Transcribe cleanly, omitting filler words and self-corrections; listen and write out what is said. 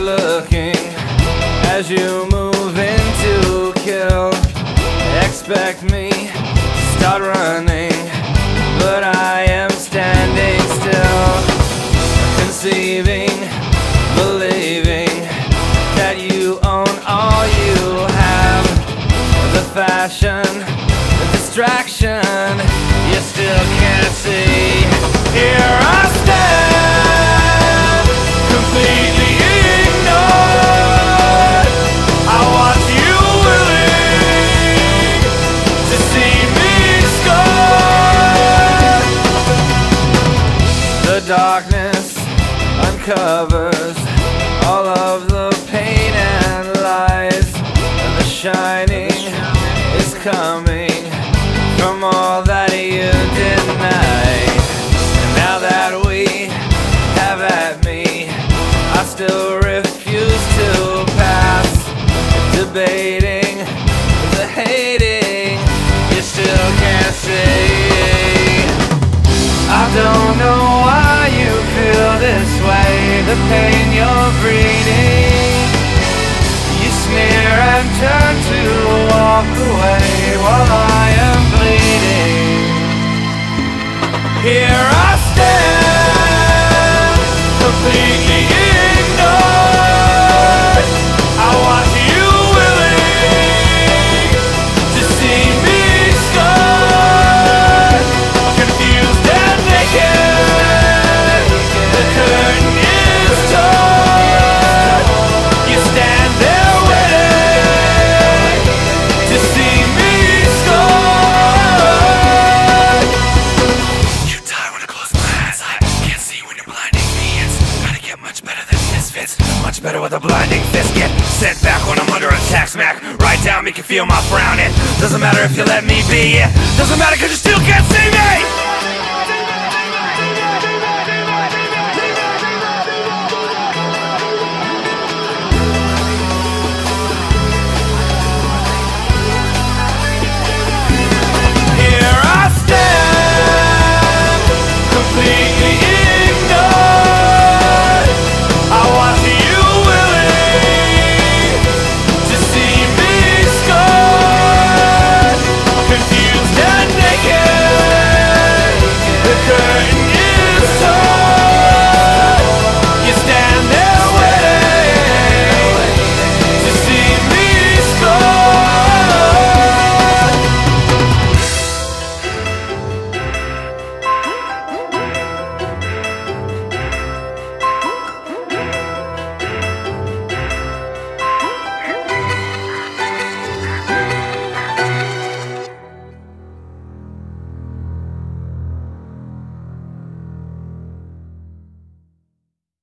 looking as you move in to kill. Expect me to start running, but I am standing still, conceiving, believing that you own all you have. The fashion, the distraction, you still can't see. Here I stand, completely ignored. I watch you willing to see me scarred. The darkness uncovers all of the pain and lies, and the shining is coming from all that you deny. And now that we have at me, I still refuse to pass. Debating, the hating, you still can't see. I don't know why you feel this way, the pain you're breeding. You sneer and turn to walk away while I am bleeding. Here I stand, completely ignored. I watch you willing to see me scarred, confused and naked. The curtain is torn. You stand there waiting to see me scarred. You die when I close my eyes. I can't see when you're blinding me. It's gotta get much better than misfits. Much better with a blinding fist. Get sent back when I'm under attack. Smack right down, make you feel my frown. It doesn't matter if you let me be. It doesn't matter cause you still can't see me.